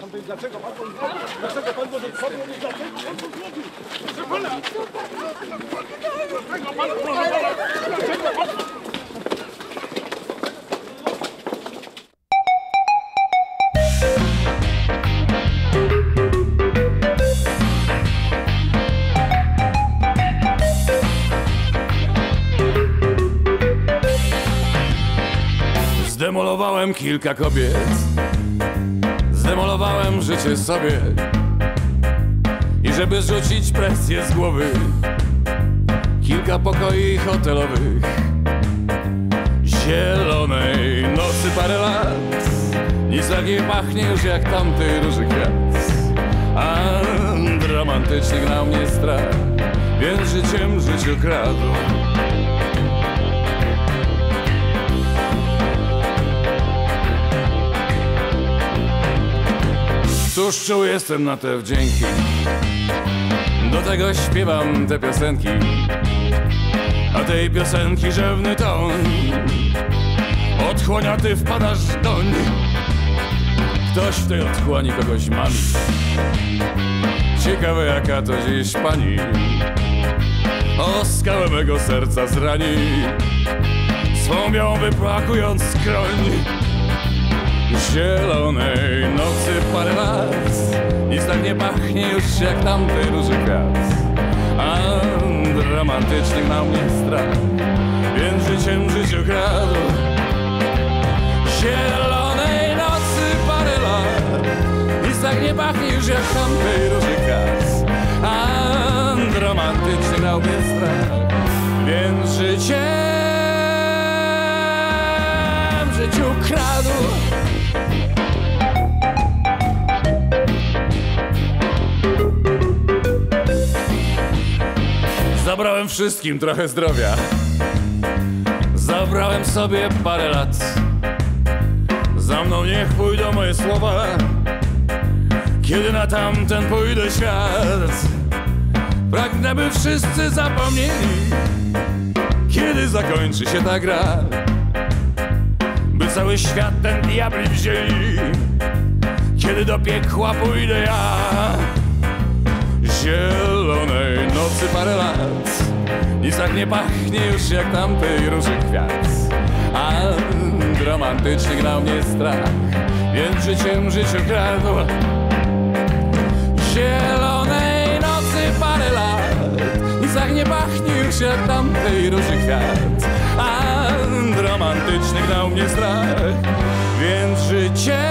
Dlaczego pan do tej przodu nie dlaczego pan to zrobił? Proszę pana! Dlaczego pan... Zdemolowałem kilka kobiet, zdemolowałem życie sobie. I żeby zrzucić presję z głowy, kilka pokoi hotelowych. Zielonej nocy parę lat, nic tak nie pachnie już jak tamty róży kwiat. A romantyczny gnał mnie strach, więc życiem życiu kradł. Cóż czuł jestem na te wdzięki, do tego śpiewam te piosenki, a tej piosenki rzewny ton otchłania ty wpadasz doń. Ktoś w tej otchłani kogoś mami, ciekawe jaka to dziś pani o skałę mego serca zrani, swą białą wypłakując skroń. Zielonej nocy parę lat, nic tak nie pachnie już jak tamty róży kwiat. A romantyczny gnał mnie strach, więc życiem życiu kradł. Zielonej nocy parę lat, nic tak nie pachnie już jak tamty róży kwiat. A romantyczny gnał mnie strach, więc życiem życiu kradł. Zabrałem wszystkim trochę zdrowia, zabrałem sobie parę lat. Za mną niech pójdą moje słowa, kiedy na tamten pójdę świat. Pragnę, by wszyscy zapomnieli, kiedy zakończy się ta gra, by cały świat ten diabli wzięli, kiedy do piekła pójdę ja. Zielonej nocy parę lat, nic tak nie pachnie już jak tamtej róży kwiat. A romantyczny gnał mnie strach, więc życiem życiu kradł. Zielonej nocy parę lat, nic tak nie pachnie już jak tamtej róży kwiat. A romantyczny gnał mnie strach, więc życiem